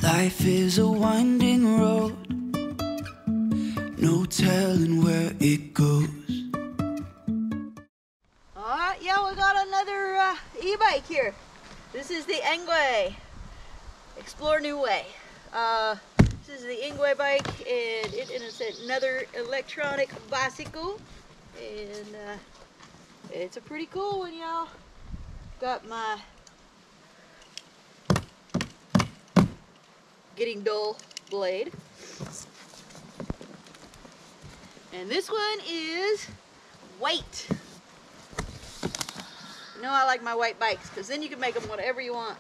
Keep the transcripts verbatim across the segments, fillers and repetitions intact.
Life is a winding road, no telling where it goes. Alright, yeah, we got another uh, e-bike here. This is the Engwe Explore New Way. Uh, this is the Engwe bike, and it is another electronic bicycle. And uh, it's a pretty cool one, y'all. Got my getting dull blade. And this one is white. You know I like my white bikes because then you can make them whatever you want.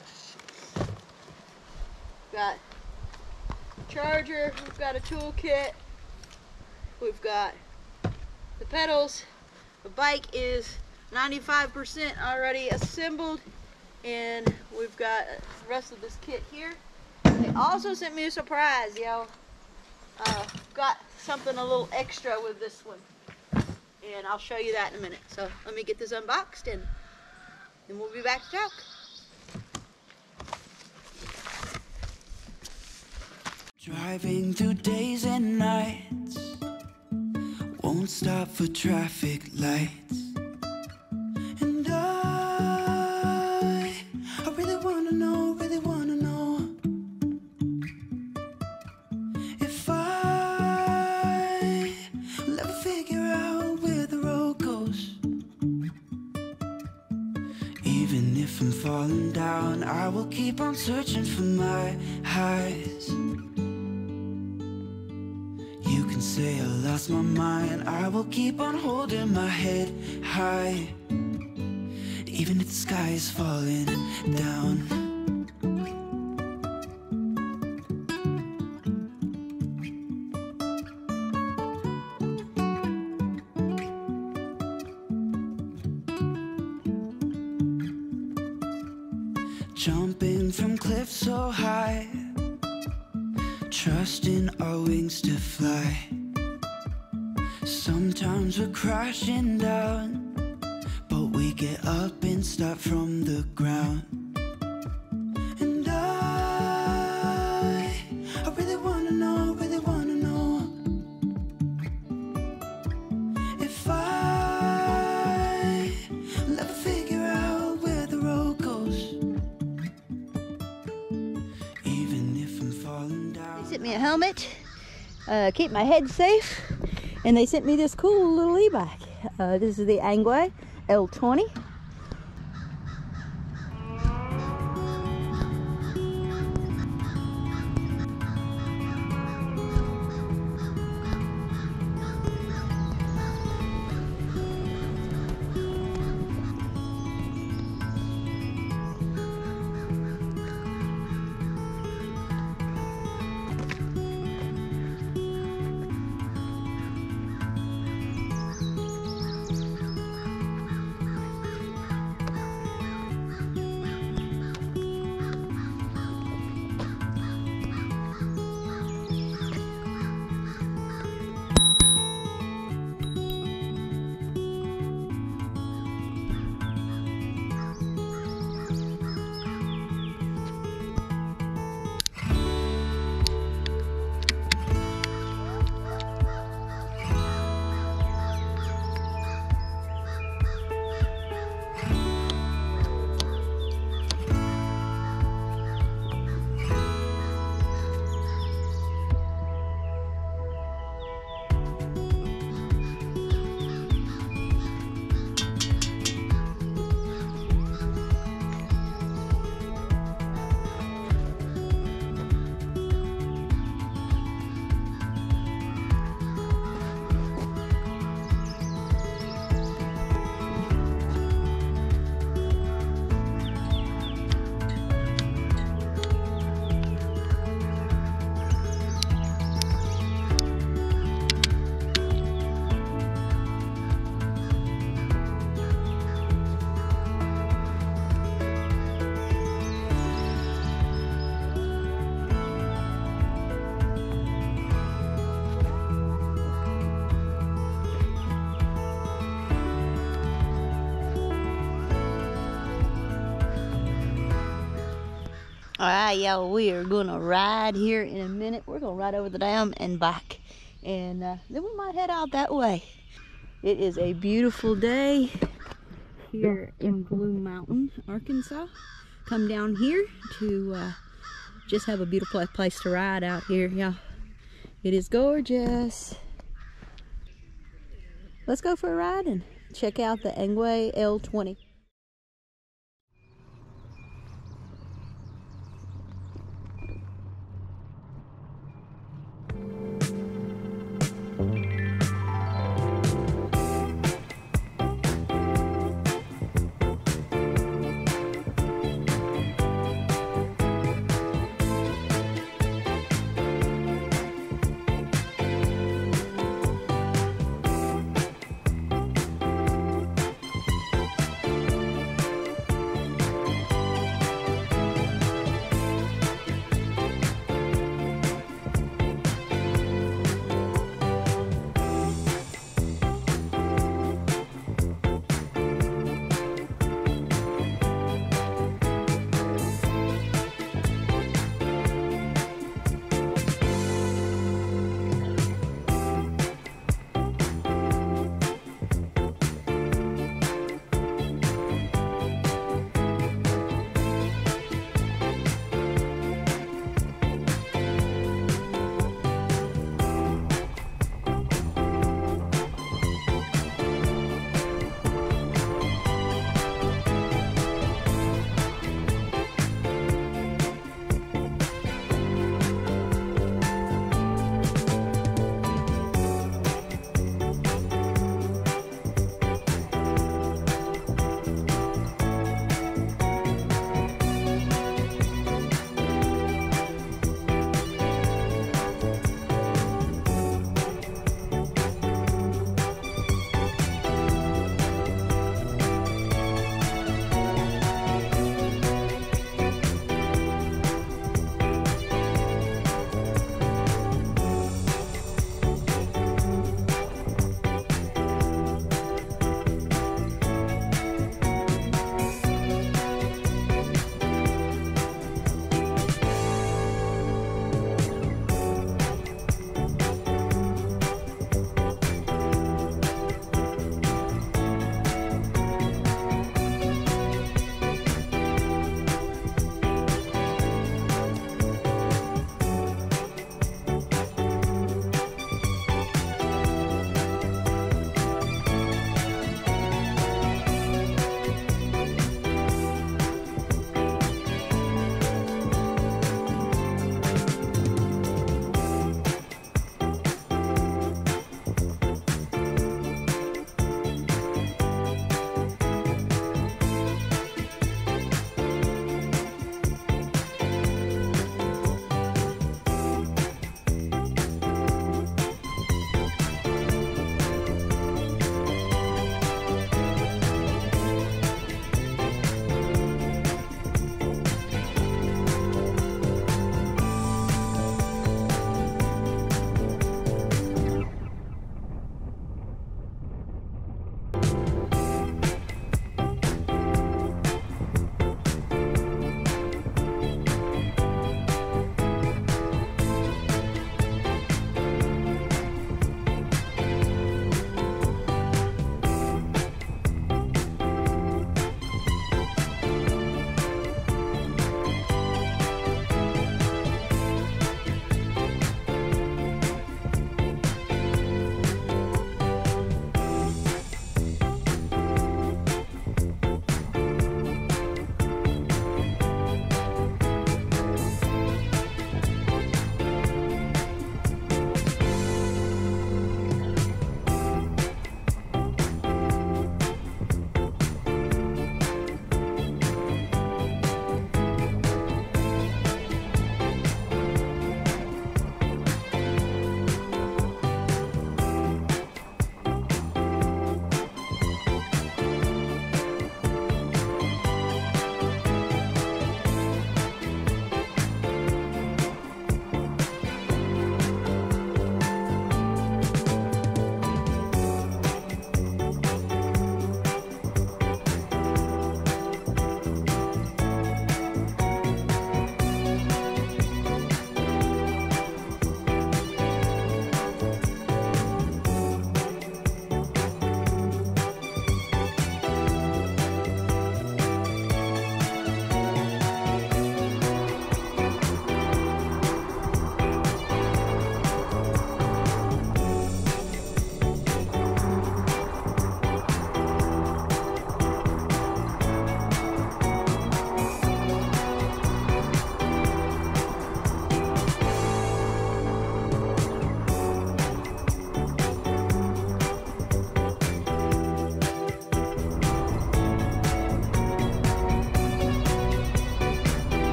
Got a charger, we've got a toolkit, we've got the pedals. The bike is ninety-five percent already assembled, and we've got the rest of this kit here. They also sent me a surprise, yo. Uh, got something a little extra with this one, and I'll show you that in a minute. So let me get this unboxed, and then we'll be back to talk. Driving through days and nights, won't stop for traffic lights. And I, I really wanna know, really wanna know if I will ever figure out where the road goes. Even if I'm falling down, I will keep on searching for my highs. You can say I lost my mind, I will keep on holding my head high, even if the sky is falling down. Jumping from cliffs so high, trusting our wings to fly. Sometimes we're crashing down, but we get up and start from the ground. And I, I really wanna know, really wanna know if I will ever figure out where the road goes. Even if I'm falling down. They sent me a helmet, uh, keep my head safe, and they sent me this cool little e-bike. Uh, this is the Engwe L twenty. Alright, y'all, we are gonna ride here in a minute. We're gonna ride over the dam and back, and uh, then we might head out that way. It is a beautiful day here in Blue Mountain, Arkansas. Come down here to uh, just have a beautiful place to ride out here, y'all. It is gorgeous. Let's go for a ride and check out the Engwe L twenty.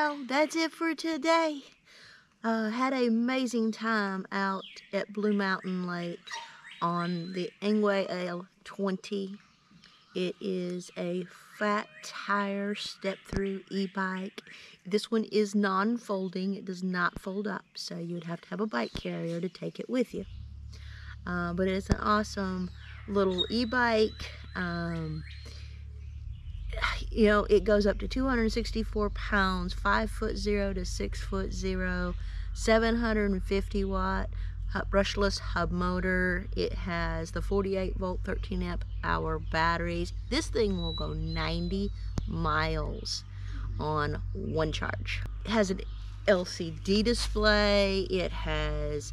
y'all, that's it for today. Uh, had an amazing time out at Blue Mountain Lake on the Engwe L twenty. It is a fat tire step-through e-bike. This one is non-folding. It does not fold up, so you would have to have a bike carrier to take it with you. Uh, but it's an awesome little e-bike. Um, you know, it goes up to two hundred sixty-four pounds, five foot zero to six foot zero, seven hundred fifty watt brushless hub motor. It has the forty-eight volt, thirteen amp hour batteries. This thing will go ninety miles on one charge. It has an L C D display. It has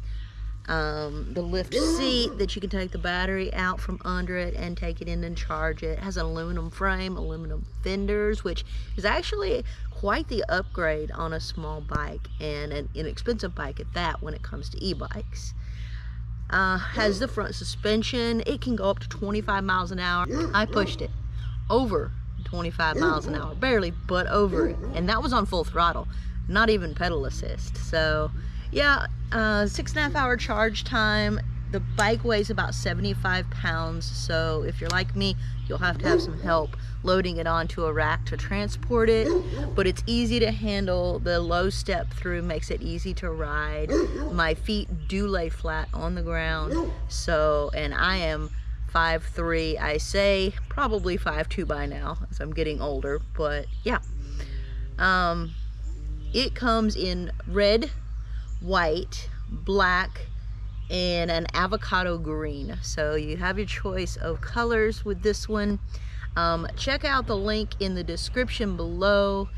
um, the lift seat that you can take the battery out from under it and take it in and charge it. It has an aluminum frame, aluminum fenders, which is actually quite the upgrade on a small bike, and an inexpensive bike at that when it comes to e-bikes. Uh, has the front suspension. It can go up to twenty-five miles an hour. I pushed it over twenty-five miles an hour, barely, but over it, and that was on full throttle, not even pedal assist. So yeah, uh, six and a half hour charge time. The bike weighs about seventy-five pounds, so if you're like me, you'll have to have some help loading it onto a rack to transport it, but it's easy to handle. The low step through makes it easy to ride. My feet do lay flat on the ground, so, and I am five three, I say probably five two by now as I'm getting older, but yeah. Um, it comes in red, white, black, and an avocado green, so you have your choice of colors with this one. Um, check out the link in the description below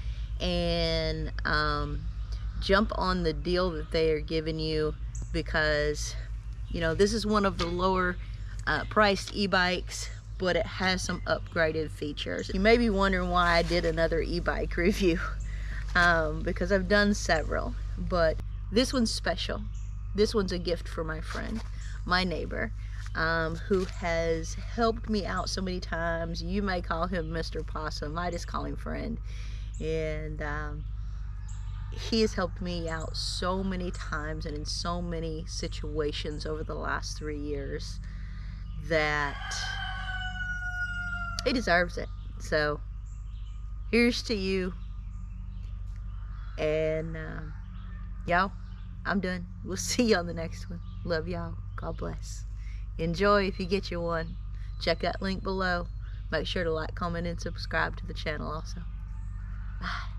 and um, jump on the deal that they are giving you, because you know this is one of the lower uh, priced e-bikes, but it has some upgraded features. You may be wondering why I did another e-bike review, um, because I've done several, but this one's special. This one's a gift for my friend, my neighbor, um, who has helped me out so many times. You may call him Mister Possum. I just call him friend. And um, he has helped me out so many times and in so many situations over the last three years that he deserves it. So here's to you. And um, y'all, I'm done. We'll see you on the next one. Love y'all. God bless. Enjoy if you get your one. Check that link below. Make sure to like, comment, and subscribe to the channel also. Bye.